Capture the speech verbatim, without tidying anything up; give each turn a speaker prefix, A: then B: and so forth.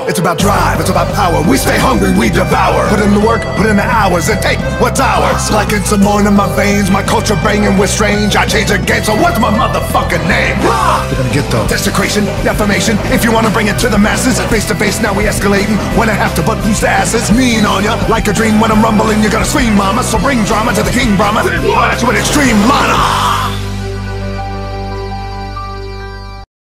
A: It's about drive, it's about power. We stay hungry, we devour. Put in the work, put in the hours, and take what's ours. Like it's some more in my veins, my culture banging with strange. I change the game, so what's my motherfucking name? You're gonna get the desecration, defamation. If you wanna bring it to the masses, face to face, now we escalating. When I have to butt loose the asses, mean on ya like a dream. When I'm rumbling, you're gonna scream, mama. So bring drama to the king, Brahma. With extreme mana.